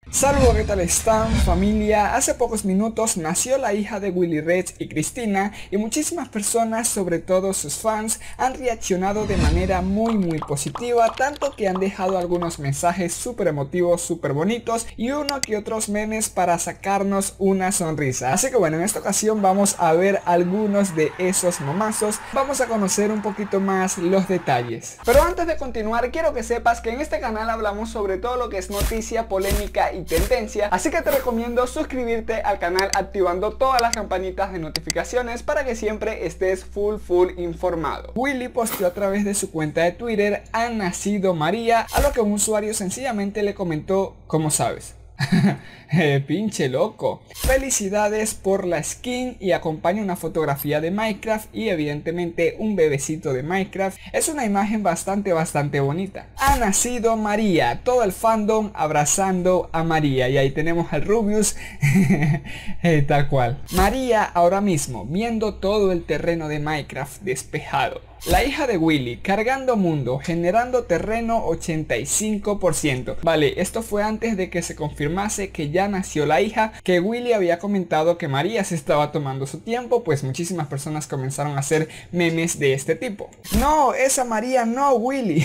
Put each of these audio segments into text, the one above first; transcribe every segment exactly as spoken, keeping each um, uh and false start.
Saludos, ¿qué tal están, familia? Hace pocos minutos nació la hija de Willy Rex y Cristina y muchísimas personas, sobre todo sus fans, han reaccionado de manera muy muy positiva, tanto que han dejado algunos mensajes súper emotivos, súper bonitos y uno que otros memes para sacarnos una sonrisa. Así que bueno, en esta ocasión vamos a ver algunos de esos momazos, vamos a conocer un poquito más los detalles. Pero antes de continuar, quiero que sepas que en este canal hablamos sobre todo lo que es noticia, polémica y tendencia, así que te recomiendo suscribirte al canal activando todas las campanitas de notificaciones para que siempre estés full full informado. Willy posteó a través de su cuenta de Twitter: ha nacido María, a lo que un usuario sencillamente le comentó: ¿cómo sabes? eh, pinche loco. Felicidades por la skin, y acompaña una fotografía de Minecraft y evidentemente un bebecito de Minecraft. Es una imagen bastante bastante bonita. Ha nacido María, todo el fandom abrazando a María, y ahí tenemos al Rubius eh, tal cual. María ahora mismo viendo todo el terreno de Minecraft despejado. La hija de Willy cargando mundo, generando terreno ochenta y cinco por ciento. Vale, esto fue antes de que se confirmase que ya nació la hija, que Willy había comentado que María se estaba tomando su tiempo, pues muchísimas personas comenzaron a hacer memes de este tipo. No, esa María no, Willy.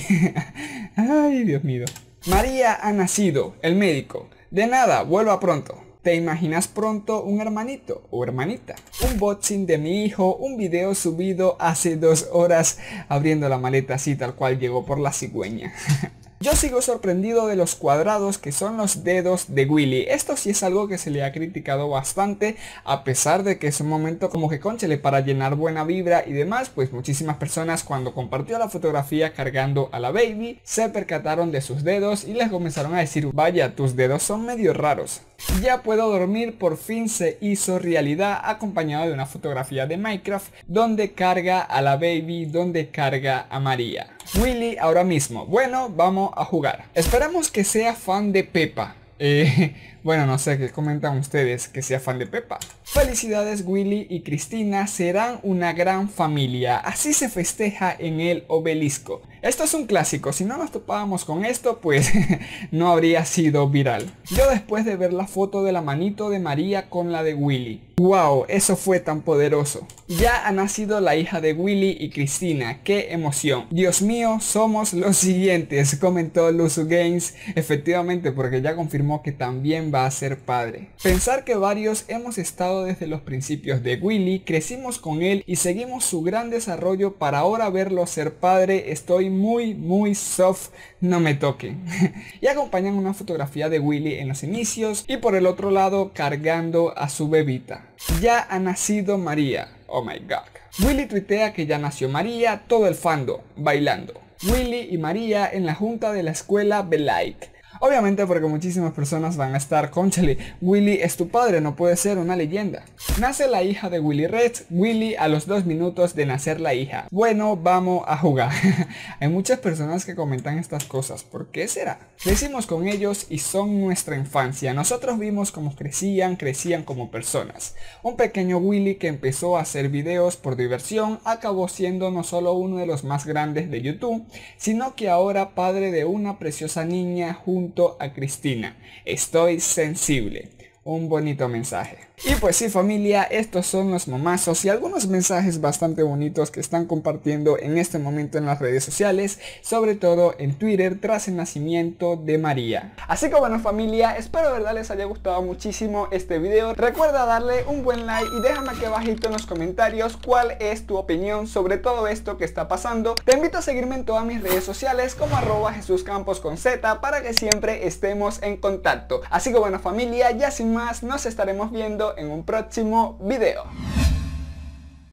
Ay, Dios mío. María ha nacido, el médico. De nada, vuelva pronto. ¿Te imaginas pronto un hermanito o hermanita? Un boxing de mi hijo, un video subido hace dos horas abriendo la maleta así tal cual llegó por la cigüeña. Yo sigo sorprendido de los cuadrados que son los dedos de Willy. Esto sí es algo que se le ha criticado bastante, a pesar de que es un momento como que cónchale para llenar buena vibra y demás, pues muchísimas personas cuando compartió la fotografía cargando a la baby se percataron de sus dedos y les comenzaron a decir: vaya, tus dedos son medio raros. Ya puedo dormir por fin se hizo realidad, acompañado de una fotografía de Minecraft donde carga a la baby, donde carga a María. Willy ahora mismo: bueno, vamos a jugar. Esperamos que sea fan de Peppa. Eh, bueno, no sé qué comentan ustedes, que sea fan de Peppa. Felicidades, Willy y Cristina serán una gran familia. Así se festeja en el obelisco. Esto es un clásico, si no nos topábamos con esto, pues no habría sido viral. Yo después de ver la foto de la manito de María con la de Willy, wow, eso fue tan poderoso. Ya ha nacido la hija de Willy y Cristina, qué emoción. Dios mío, somos los siguientes, comentó Luzu Games. Efectivamente, porque ya confirmó que también va a ser padre. Pensar que varios hemos estado desde los principios de Willy, crecimos con él y seguimos su gran desarrollo para ahora verlo ser padre. Estoy muy muy soft, no me toquen. Y acompañan una fotografía de Willy en los inicios y por el otro lado cargando a su bebita. Ya ha nacido María, oh my god. Willy tuitea que ya nació María, todo el fandom bailando. Willy y María en la junta de la escuela Belike. Obviamente porque muchísimas personas van a estar: cónchale, Willy es tu padre, no puede ser una leyenda. Nace la hija de Willy Rex, Willy a los dos minutos de nacer la hija. Bueno, vamos a jugar. Hay muchas personas que comentan estas cosas, ¿por qué será? Crecimos con ellos y son nuestra infancia. Nosotros vimos cómo crecían, crecían como personas. Un pequeño Willy que empezó a hacer videos por diversión, acabó siendo no solo uno de los más grandes de YouTube, sino que ahora padre de una preciosa niña junto a Cristina. Estoy sensible. Un bonito mensaje. Y pues sí, familia, estos son los momazos y algunos mensajes bastante bonitos que están compartiendo en este momento en las redes sociales, sobre todo en Twitter, tras el nacimiento de María. Así que bueno, familia, espero de verdad les haya gustado muchísimo este video. Recuerda darle un buen like y déjame aquí abajito en los comentarios cuál es tu opinión sobre todo esto que está pasando. Te invito a seguirme en todas mis redes sociales como arroba Jesús Campos con Z para que siempre estemos en contacto. Así que bueno, familia, ya sin más, nos estaremos viendo en un próximo video.